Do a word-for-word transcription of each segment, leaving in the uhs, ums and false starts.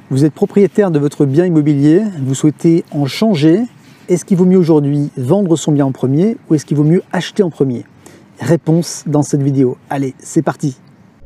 Vous êtes propriétaire de votre bien immobilier, vous souhaitez en changer. Est-ce qu'il vaut mieux aujourd'hui vendre son bien en premier ou est-ce qu'il vaut mieux acheter en premier? Réponse dans cette vidéo. Allez, c'est parti!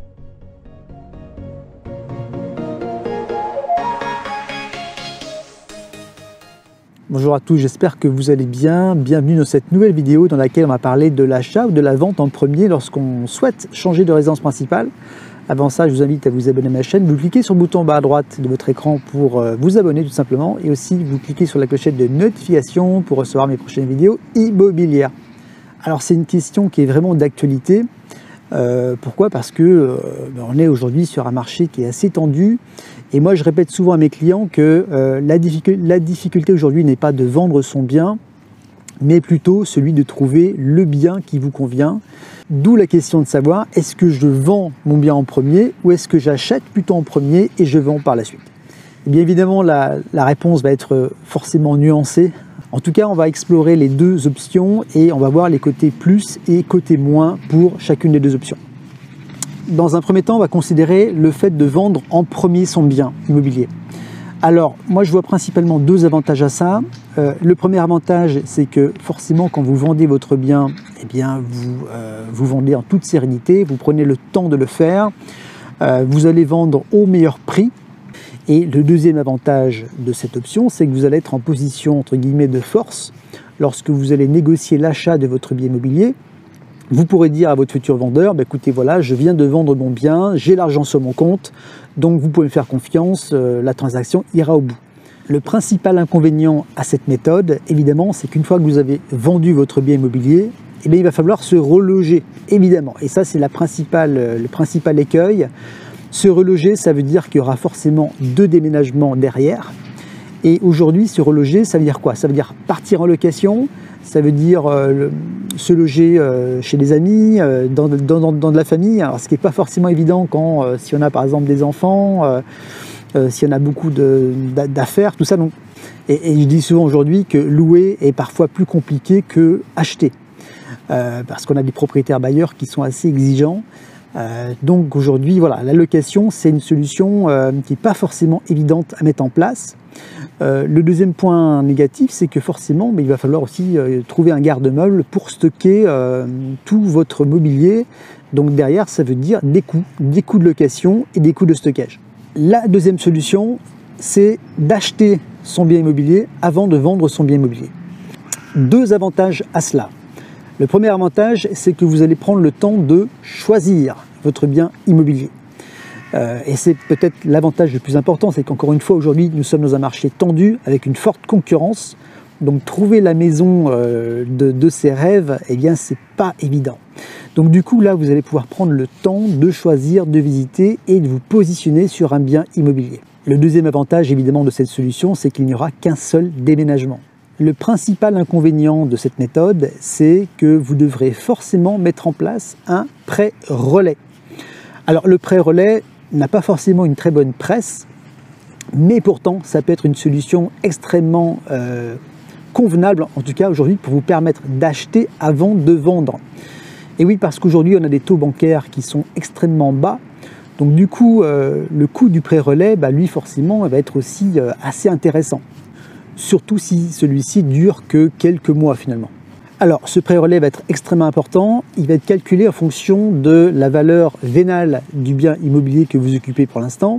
Bonjour à tous, j'espère que vous allez bien. Bienvenue dans cette nouvelle vidéo dans laquelle on va parler de l'achat ou de la vente en premier lorsqu'on souhaite changer de résidence principale. Avant ça, je vous invite à vous abonner à ma chaîne. Vous cliquez sur le bouton en bas à droite de votre écran pour vous abonner tout simplement. Et aussi, vous cliquez sur la clochette de notification pour recevoir mes prochaines vidéos immobilières. Alors, c'est une question qui est vraiment d'actualité. Euh, pourquoi? Parce que euh, on est aujourd'hui sur un marché qui est assez tendu. Et moi, je répète souvent à mes clients que euh, la, difficulté, la difficulté aujourd'hui n'est pas de vendre son bien, mais plutôt celui de trouver le bien qui vous convient. D'où la question de savoir, est-ce que je vends mon bien en premier ou est-ce que j'achète plutôt en premier et je vends par la suite? Et bien évidemment, la, la réponse va être forcément nuancée. En tout cas, on va explorer les deux options et on va voir les côtés plus et côtés moins pour chacune des deux options. Dans un premier temps, on va considérer le fait de vendre en premier son bien immobilier. Alors, moi, je vois principalement deux avantages à ça. Euh, le premier avantage, c'est que forcément, quand vous vendez votre bien, eh bien, vous, euh, vous vendez en toute sérénité, vous prenez le temps de le faire, euh, vous allez vendre au meilleur prix. Et le deuxième avantage de cette option, c'est que vous allez être en position, entre guillemets, de force. Lorsque vous allez négocier l'achat de votre bien immobilier, vous pourrez dire à votre futur vendeur, bah, écoutez, voilà, je viens de vendre mon bien, j'ai l'argent sur mon compte, donc vous pouvez me faire confiance, euh, la transaction ira au bout. Le principal inconvénient à cette méthode, évidemment, c'est qu'une fois que vous avez vendu votre bien immobilier, eh bien, il va falloir se reloger, évidemment. Et ça, c'est la principale, le principal écueil. Se reloger, ça veut dire qu'il y aura forcément deux déménagements derrière. Et aujourd'hui, se reloger, ça veut dire quoi? Ça veut dire partir en location, ça veut dire euh, se loger euh, chez des amis, euh, dans, dans, dans de la famille. Alors, ce qui n'est pas forcément évident quand, euh, si on a par exemple des enfants, euh, euh, si on a beaucoup d'affaires, tout ça. Donc, et, et je dis souvent aujourd'hui que louer est parfois plus compliqué que acheter. Euh, parce qu'on a des propriétaires bailleurs qui sont assez exigeants. Euh, donc aujourd'hui, voilà, la location, c'est une solution euh, qui n'est pas forcément évidente à mettre en place. Euh, le deuxième point négatif, c'est que forcément, mais il va falloir aussi euh, trouver un garde-meuble pour stocker euh, tout votre mobilier. Donc derrière, ça veut dire des coûts, des coûts de location et des coûts de stockage. La deuxième solution, c'est d'acheter son bien immobilier avant de vendre son bien immobilier. Deux avantages à cela. Le premier avantage, c'est que vous allez prendre le temps de choisir votre bien immobilier. Euh, et c'est peut-être l'avantage le plus important, c'est qu'encore une fois, aujourd'hui, nous sommes dans un marché tendu avec une forte concurrence. Donc, trouver la maison euh, de, de ses rêves, eh bien, c'est pas évident. Donc, du coup, là, vous allez pouvoir prendre le temps de choisir, de visiter et de vous positionner sur un bien immobilier. Le deuxième avantage, évidemment, de cette solution, c'est qu'il n'y aura qu'un seul déménagement. Le principal inconvénient de cette méthode, c'est que vous devrez forcément mettre en place un prêt relais. Alors le prêt relais n'a pas forcément une très bonne presse, mais pourtant ça peut être une solution extrêmement euh, convenable, en tout cas aujourd'hui, pour vous permettre d'acheter avant de vendre. Et oui, parce qu'aujourd'hui on a des taux bancaires qui sont extrêmement bas, donc du coup euh, le coût du prêt relais, bah, lui forcément va être aussi euh, assez intéressant. Surtout si celui-ci dure que quelques mois finalement. Alors, ce prêt relais va être extrêmement important. Il va être calculé en fonction de la valeur vénale du bien immobilier que vous occupez pour l'instant.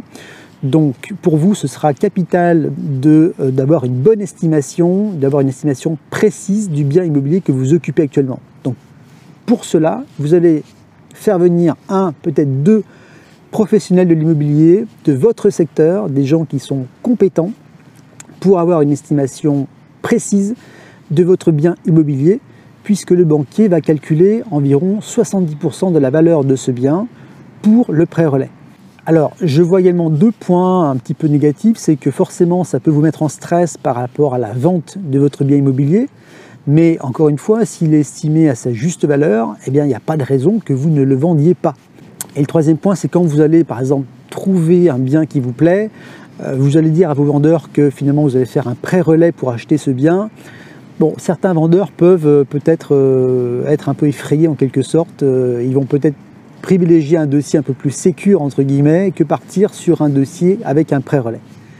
Donc, pour vous, ce sera capital de, euh, d'avoir une bonne estimation, d'avoir une estimation précise du bien immobilier que vous occupez actuellement. Donc, pour cela, vous allez faire venir un, peut-être deux professionnels de l'immobilier de votre secteur, des gens qui sont compétents, pour avoir une estimation précise de votre bien immobilier, puisque le banquier va calculer environ soixante-dix pour cent de la valeur de ce bien pour le prêt relais. Alors, je vois également deux points un petit peu négatifs, c'est que forcément, ça peut vous mettre en stress par rapport à la vente de votre bien immobilier, mais encore une fois, s'il est estimé à sa juste valeur, eh bien, il n'y a pas de raison que vous ne le vendiez pas. Et le troisième point, c'est quand vous allez, par exemple, trouver un bien qui vous plaît, vous allez dire à vos vendeurs que finalement vous allez faire un prêt relais pour acheter ce bien. Bon, certains vendeurs peuvent peut-être être un peu effrayés en quelque sorte. Ils vont peut-être privilégier un dossier un peu plus sécure entre guillemets que partir sur un dossier avec un prêt relais.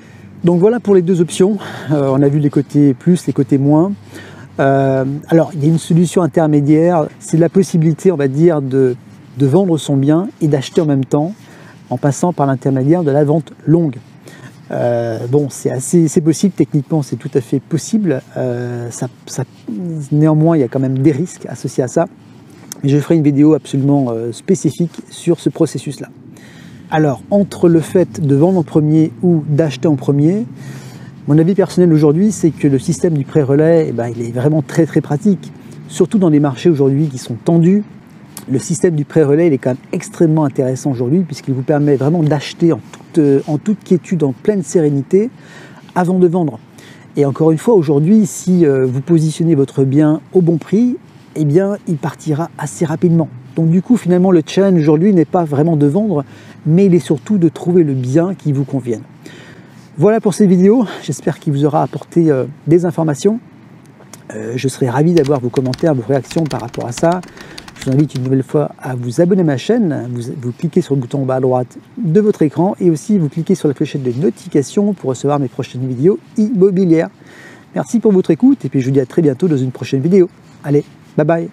Donc voilà pour les deux options. Euh, on a vu les côtés plus, les côtés moins. Euh, alors il y a une solution intermédiaire, c'est la possibilité, on va dire, de, de vendre son bien et d'acheter en même temps, en passant par l'intermédiaire de la vente longue. Euh, bon, c'est assez, c'est possible, techniquement c'est tout à fait possible. Euh, ça, ça, néanmoins, il y a quand même des risques associés à ça. Et je ferai une vidéo absolument euh, spécifique sur ce processus-là. Alors, entre le fait de vendre en premier ou d'acheter en premier, mon avis personnel aujourd'hui, c'est que le système du pré-relais, eh ben, il est vraiment très très pratique. Surtout dans les marchés aujourd'hui qui sont tendus, le système du pré-relais il est quand même extrêmement intéressant aujourd'hui puisqu'il vous permet vraiment d'acheter en toute, en toute quiétude, en pleine sérénité, avant de vendre. Et encore une fois, aujourd'hui, si vous positionnez votre bien au bon prix, eh bien, il partira assez rapidement. Donc du coup, finalement, le challenge aujourd'hui n'est pas vraiment de vendre, mais il est surtout de trouver le bien qui vous convienne. Voilà pour cette vidéo, j'espère qu'il vous aura apporté euh, des informations. Euh, je serai ravi d'avoir vos commentaires, vos réactions par rapport à ça. Je vous invite une nouvelle fois à vous abonner à ma chaîne. Vous, vous cliquez sur le bouton en bas à droite de votre écran et aussi vous cliquez sur la fléchette de notification pour recevoir mes prochaines vidéos immobilières. Merci pour votre écoute et puis je vous dis à très bientôt dans une prochaine vidéo. Allez, bye bye.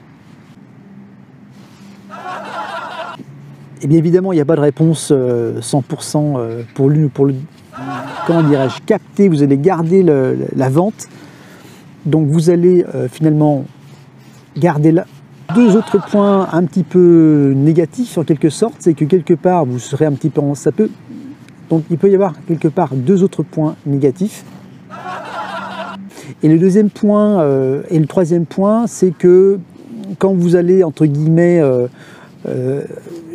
Et bien évidemment, il n'y a pas de réponse euh, cent pour cent euh, pour l'une ou pour le... Comment dirais-je, capter, vous allez garder le, la vente. Donc vous allez euh, finalement garder la... Deux autres points un petit peu négatifs en quelque sorte, c'est que quelque part vous serez un petit peu en... ça peut... Donc il peut y avoir quelque part deux autres points négatifs. Et le deuxième point euh, et le troisième point, c'est que quand vous allez entre guillemets euh, euh,